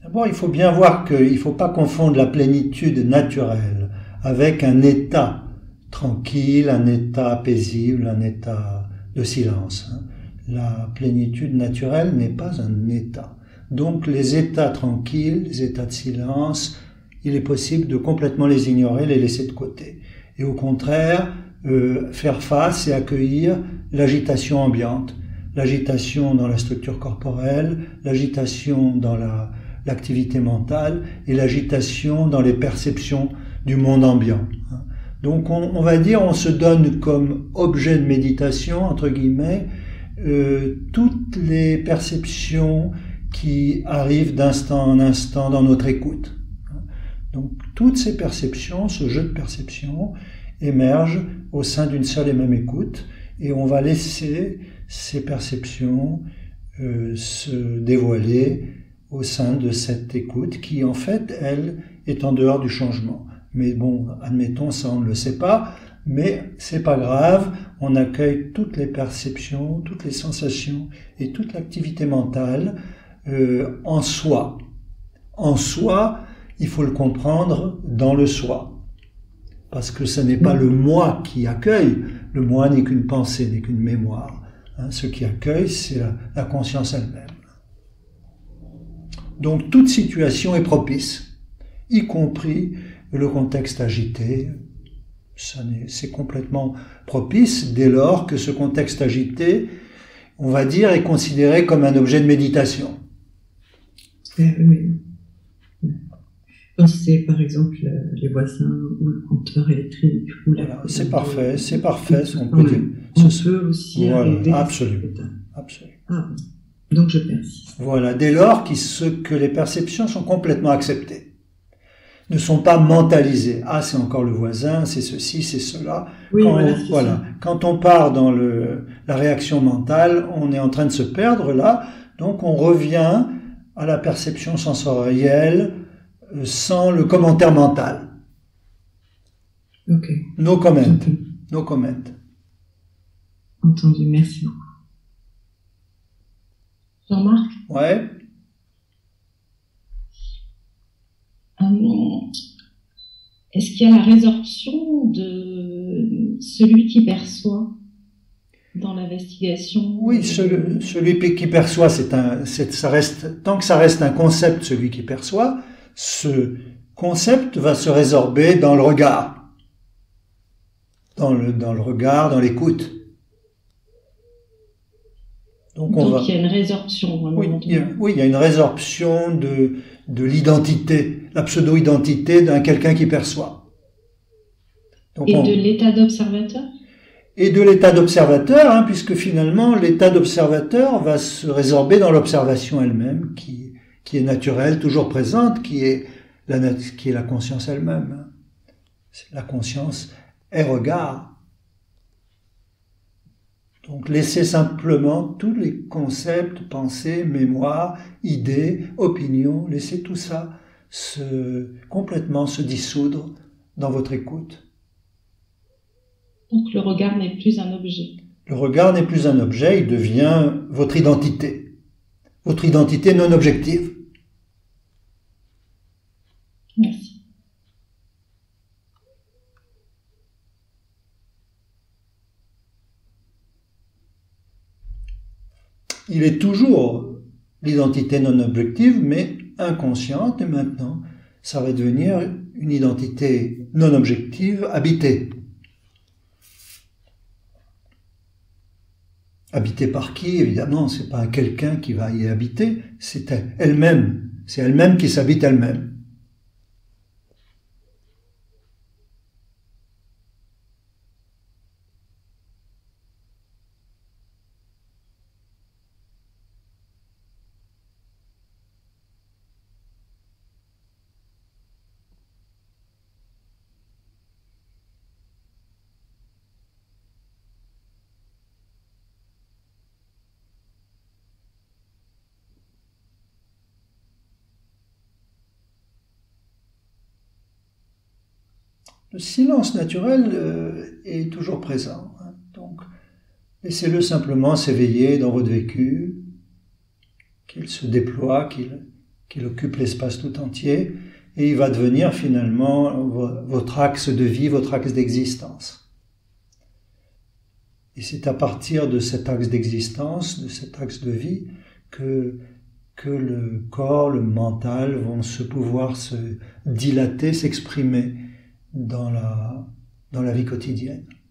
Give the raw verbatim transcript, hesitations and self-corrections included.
D'abord, il faut bien voir qu'il ne faut pas confondre la plénitude naturelle avec un état tranquille, un état paisible, un état de silence. La plénitude naturelle n'est pas un état. Donc les états tranquilles, les états de silence, il est possible de complètement les ignorer, les laisser de côté. Et au contraire, euh, faire face et accueillir l'agitation ambiante, l'agitation dans la structure corporelle, l'agitation dans la, l'activité mentale et l'agitation dans les perceptions du monde ambiant. Donc on, on va dire, on se donne comme objet de méditation, entre guillemets, euh, toutes les perceptions qui arrivent d'instant en instant dans notre écoute. Donc toutes ces perceptions, ce jeu de perceptions, émergent au sein d'une seule et même écoute, et on va laisser ces perceptions euh, se dévoiler au sein de cette écoute qui, en fait, elle, est en dehors du changement. Mais bon, admettons, ça on ne le sait pas, mais c'est pas grave, on accueille toutes les perceptions, toutes les sensations et toute l'activité mentale euh, en soi. En soi, il faut le comprendre dans le soi. Parce que ce n'est pas le moi qui accueille, le moi n'est qu'une pensée, n'est qu'une mémoire. Hein, ce qui accueille, c'est la, la conscience elle-même. Donc toute situation est propice, y compris le contexte agité. C'est complètement propice dès lors que ce contexte agité, on va dire, est considéré comme un objet de méditation. Oui. Quand c'est par exemple les voisins ou le compteur électrique ou la... Voilà, c'est parfait, c'est parfait. On peut, dire, on peut aussi voilà, arriver absolument, absolument. Ah, donc je persiste. Voilà, dès lors que les perceptions sont complètement acceptées, ne sont pas mentalisées. Ah, c'est encore le voisin, c'est ceci, c'est cela. Oui, quand, voilà, on, voilà. Quand on part dans le, la réaction mentale, on est en train de se perdre là, donc on revient à la perception sensorielle sans le commentaire mental. Ok. No comment. No comment. Entendu, merci beaucoup. Jean-Marc ? Ouais. Hum, est-ce qu'il y a la résorption de celui qui perçoit dans l'investigation? Oui, celui, celui qui perçoit, c'est un, c'est, ça reste, tant que ça reste un concept, celui qui perçoit, ce concept va se résorber dans le regard, dans le, dans le regard, dans l'écoute. Donc, on Donc va... il y a une résorption. Oui, il y a, oui, il y a une résorption de, de l'identité, la pseudo-identité d'un quelqu'un qui perçoit. Donc Et on... de l'état d'observateur? Et de l'état d'observateur, hein, puisque finalement l'état d'observateur va se résorber dans l'observation elle-même, qui, qui est naturelle, toujours présente, qui est la, qui est la conscience elle-même. La conscience est regard. Donc laissez simplement tous les concepts, pensées, mémoires, idées, opinions, laissez tout ça se, complètement se dissoudre dans votre écoute. Donc le regard n'est plus un objet. Le regard n'est plus un objet, il devient votre identité. Votre identité non objective. Merci. Il est toujours l'identité non objective, mais inconsciente, et maintenant, ça va devenir une identité non objective habitée. Habitée par qui? Évidemment, c'est pas quelqu'un qui va y habiter, c'est elle-même. C'est elle-même qui s'habite elle-même. Le silence naturel euh, est toujours présent. Hein. Donc, laissez-le simplement s'éveiller dans votre vécu, qu'il se déploie, qu'il, qu'il occupe l'espace tout entier, et il va devenir finalement votre axe de vie, votre axe d'existence. Et c'est à partir de cet axe d'existence, de cet axe de vie, que, que le corps, le mental vont se pouvoir se dilater, s'exprimer dans la, dans la vie quotidienne.